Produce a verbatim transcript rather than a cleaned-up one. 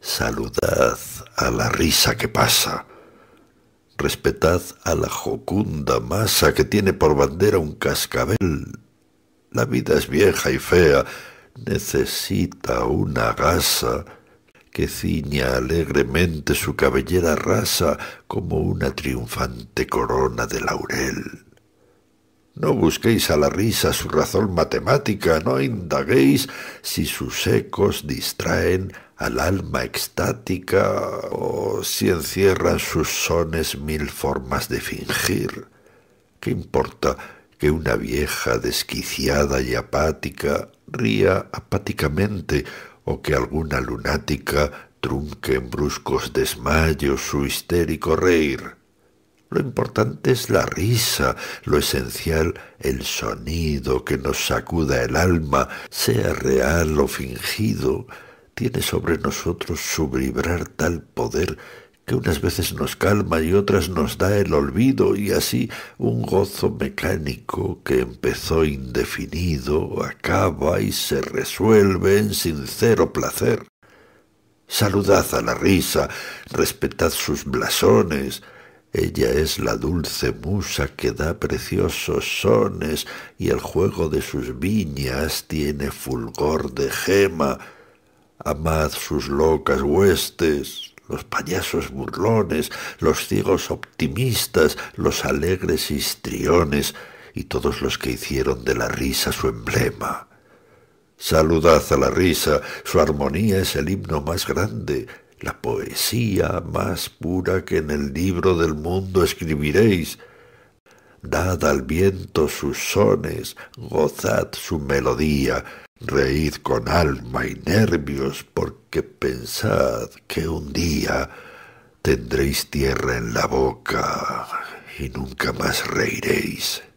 Saludad a la risa que pasa. Respetad a la jocunda masa que tiene por bandera un cascabel. La vida es vieja y fea, necesita una gasa que ciña alegremente su cabellera rasa como una triunfante corona de laurel. No busquéis a la risa su razón matemática, no indaguéis si sus ecos distraen al alma extática o si encierran sus sones mil formas de fingir. ¿Qué importa que una vieja desquiciada y apática ría apáticamente o que alguna lunática trunque en bruscos desmayos su histérico reír? Lo importante es la risa, lo esencial el sonido que nos sacuda el alma, sea real o fingido, tiene sobre nosotros su vibrar tal poder que unas veces nos calma y otras nos da el olvido, y así un gozo mecánico que empezó indefinido acaba y se resuelve en sincero placer. Saludad a la risa, respetad sus blasones. Ella es la dulce musa que da preciosos sones y el juego de sus viñas tiene fulgor de gema. Amad sus locas huestes, los payasos burlones, los ciegos optimistas, los alegres histriones y todos los que hicieron de la risa su emblema. Saludad a la risa, su armonía es el himno más grande, la poesía más pura que en el libro del mundo escribiréis. Dad al viento sus sones, gozad su melodía, reíd con alma y nervios, porque pensad que un día tendréis tierra en la boca y nunca más reiréis.